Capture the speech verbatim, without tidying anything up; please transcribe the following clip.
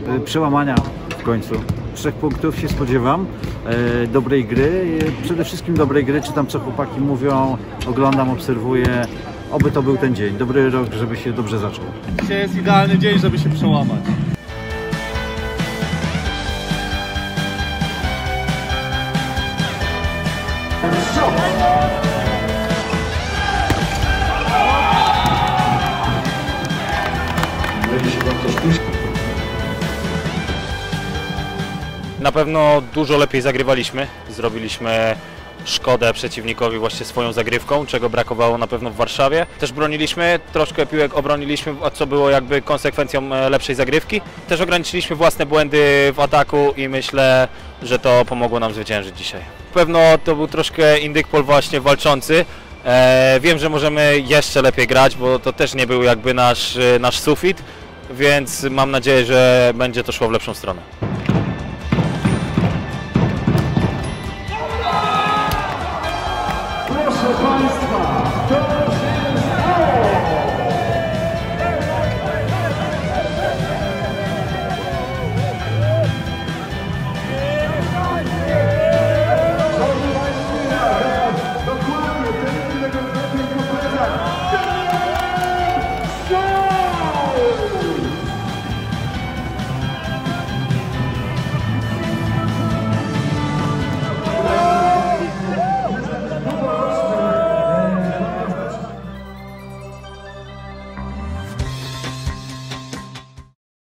przełamania w końcu. Trzech punktów się spodziewam, e, dobrej gry, e, przede wszystkim dobrej gry, czytam co chłopaki mówią, oglądam, obserwuję. Oby to był ten dzień, dobry rok, żeby się dobrze zaczął. Dzisiaj jest idealny dzień, żeby się przełamać. Na pewno dużo lepiej zagrywaliśmy, zrobiliśmy szkodę przeciwnikowi właśnie swoją zagrywką, czego brakowało na pewno w Warszawie. Też broniliśmy, troszkę piłek obroniliśmy, co było jakby konsekwencją lepszej zagrywki. Też ograniczyliśmy własne błędy w ataku i myślę, że to pomogło nam zwyciężyć dzisiaj. Pewno to był troszkę indykpol właśnie walczący. E, wiem, że możemy jeszcze lepiej grać, bo to też nie był jakby nasz, nasz sufit, więc mam nadzieję, że będzie to szło w lepszą stronę. Proszę Państwa,